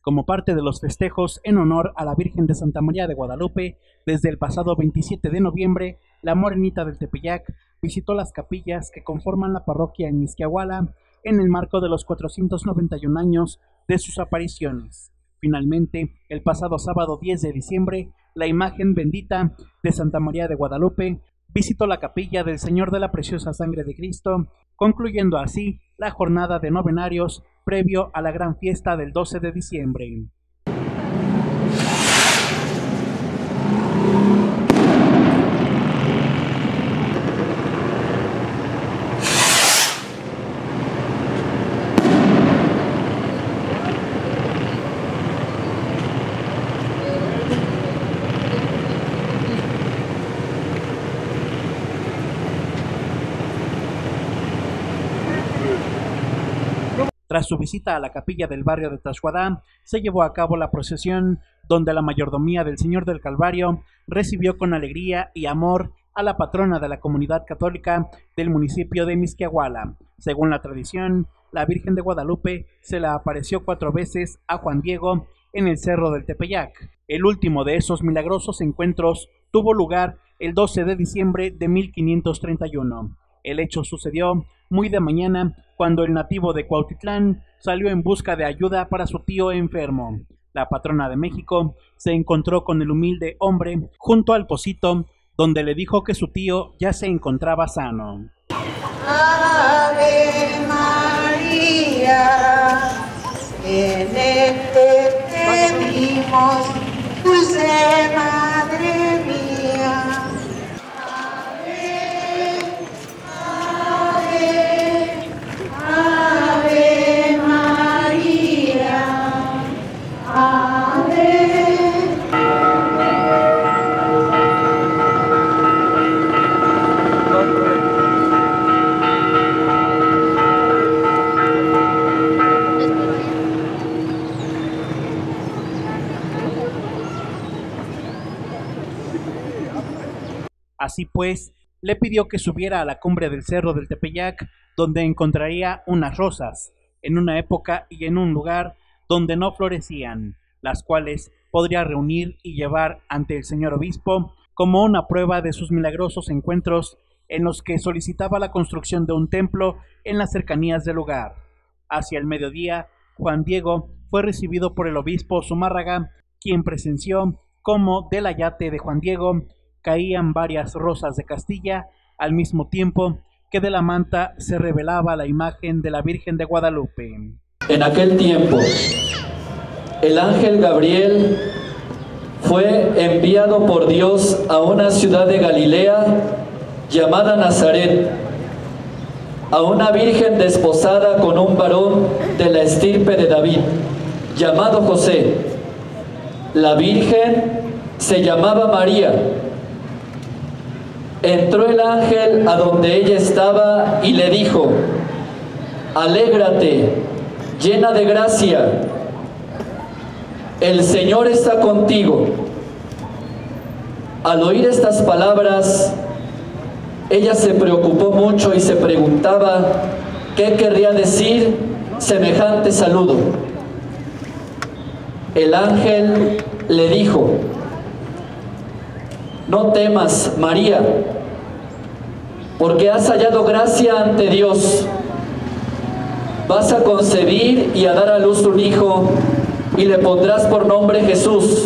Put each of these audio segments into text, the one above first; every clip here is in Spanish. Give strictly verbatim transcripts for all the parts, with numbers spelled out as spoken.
Como parte de los festejos en honor a la Virgen de Santa María de Guadalupe, desde el pasado veintisiete de noviembre, la Morenita del Tepeyac visitó las capillas que conforman la parroquia en Mixquiahuala en el marco de los cuatrocientos noventa y un años de sus apariciones. Finalmente, el pasado sábado diez de diciembre, la imagen bendita de Santa María de Guadalupe visitó la capilla del Señor de la Preciosa Sangre de Cristo, concluyendo así la jornada de novenarios previo a la gran fiesta del doce de diciembre. Tras su visita a la capilla del barrio de Taxhuadá, se llevó a cabo la procesión donde la mayordomía del Señor del Calvario recibió con alegría y amor a la patrona de la comunidad católica del municipio de Mixquiahuala. Según la tradición, la Virgen de Guadalupe se le apareció cuatro veces a Juan Diego en el Cerro del Tepeyac. El último de esos milagrosos encuentros tuvo lugar el doce de diciembre de mil quinientos treinta y uno. El hecho sucedió muy de mañana, cuando el nativo de Cuautitlán salió en busca de ayuda para su tío enfermo. La patrona de México se encontró con el humilde hombre junto al pocito, donde le dijo que su tío ya se encontraba sano. Ave María, en él te pedimos, dulce Madre mía. Así pues, le pidió que subiera a la cumbre del Cerro del Tepeyac, donde encontraría unas rosas, en una época y en un lugar donde no florecían, las cuales podría reunir y llevar ante el señor obispo como una prueba de sus milagrosos encuentros en los que solicitaba la construcción de un templo en las cercanías del lugar. Hacia el mediodía, Juan Diego fue recibido por el obispo Zumárraga, quien presenció cómo del ayate de Juan Diego caían varias rosas de Castilla, al mismo tiempo que de la manta se revelaba la imagen de la Virgen de Guadalupe. En aquel tiempo, el ángel Gabriel fue enviado por Dios a una ciudad de Galilea llamada Nazaret, a una virgen desposada con un varón de la estirpe de David, llamado José. La virgen se llamaba María. Entró el ángel a donde ella estaba y le dijo: alégrate, llena de gracia, el Señor está contigo. Al oír estas palabras, ella se preocupó mucho y se preguntaba qué querría decir semejante saludo. El ángel le dijo: no temas, María, porque has hallado gracia ante Dios. Vas a concebir y a dar a luz un hijo, y le pondrás por nombre Jesús.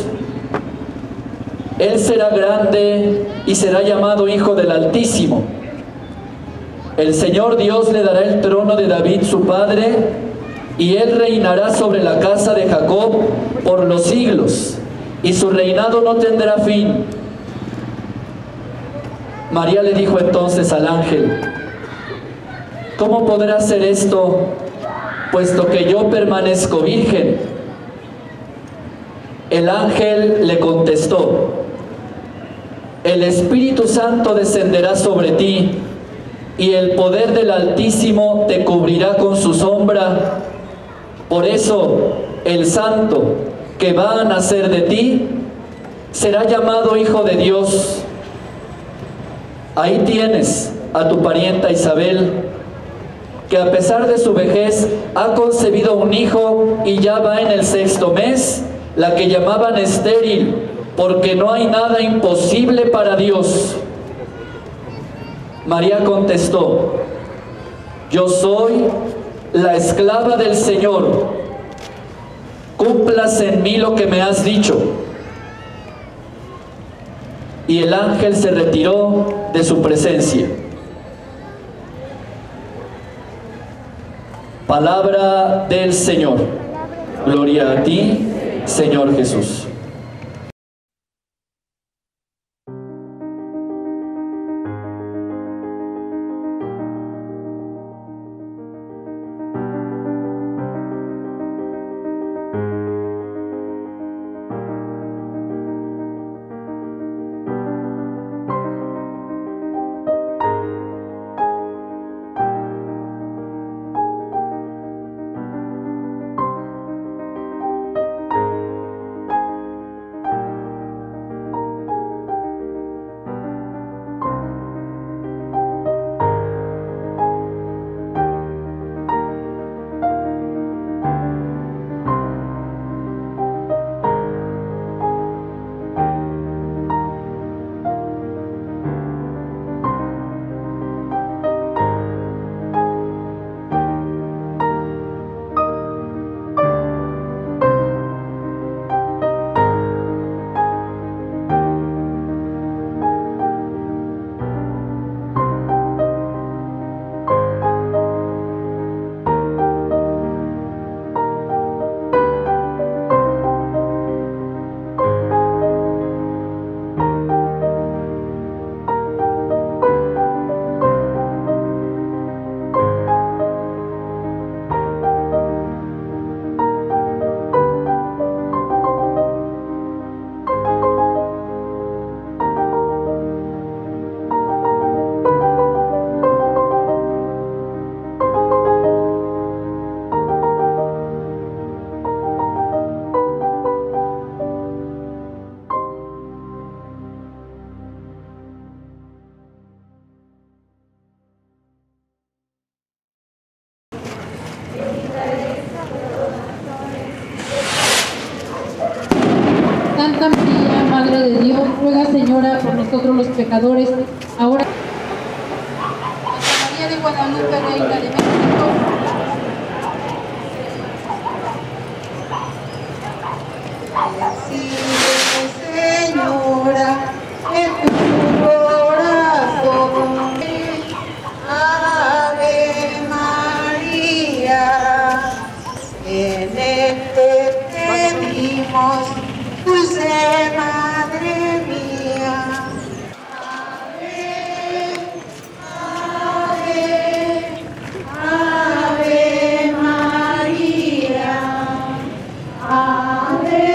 Él será grande y será llamado Hijo del Altísimo. El Señor Dios le dará el trono de David su padre, y él reinará sobre la casa de Jacob por los siglos, y su reinado no tendrá fin. María le dijo entonces al ángel: ¿cómo podrá ser esto, puesto que yo permanezco virgen? El ángel le contestó: el Espíritu Santo descenderá sobre ti, y el poder del Altísimo te cubrirá con su sombra. Por eso, el Santo que va a nacer de ti será llamado Hijo de Dios. Ahí tienes a tu parienta Isabel, que a pesar de su vejez ha concebido un hijo y ya va en el sexto mes, la que llamaban estéril, porque no hay nada imposible para Dios. María contestó: yo soy la esclava del Señor, cúmplase en mí lo que me has dicho. Y el ángel se retiró de su presencia. Palabra del Señor. Gloria a ti, Señor Jesús. Santa María, Madre de Dios, ruega, Señora, por nosotros los pecadores, ahora. Santa María de Guadalupe, Reina de México. Recibe, Señora, en tu corazón. Ave María, en él te pedimos, dulce Madre mía. Ave, Ave, Ave María. Ave.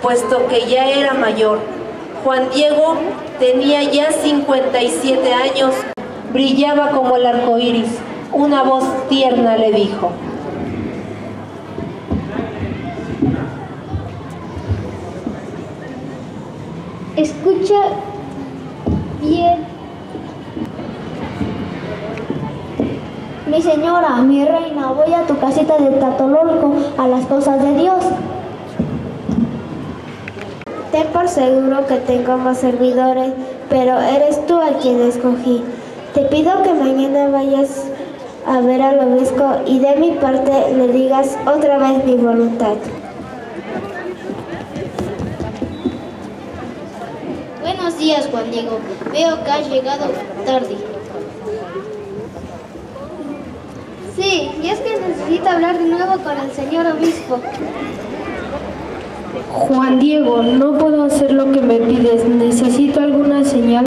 puesto que ya era mayor. Juan Diego tenía ya cincuenta y siete años, brillaba como el arco iris. Una voz tierna le dijo: escucha bien, mi señora, mi reina, voy a tu casita de Tlatelolco a las cosas de Dios. Ten por seguro que tengo más servidores, pero eres tú a quien escogí. Te pido que mañana vayas a ver al obispo y de mi parte le digas otra vez mi voluntad. Buenos días, Juan Diego. Veo que has llegado tarde. Sí, y es que necesito hablar de nuevo con el señor obispo. Juan Diego, no puedo hacer lo que me pides. Necesito alguna señal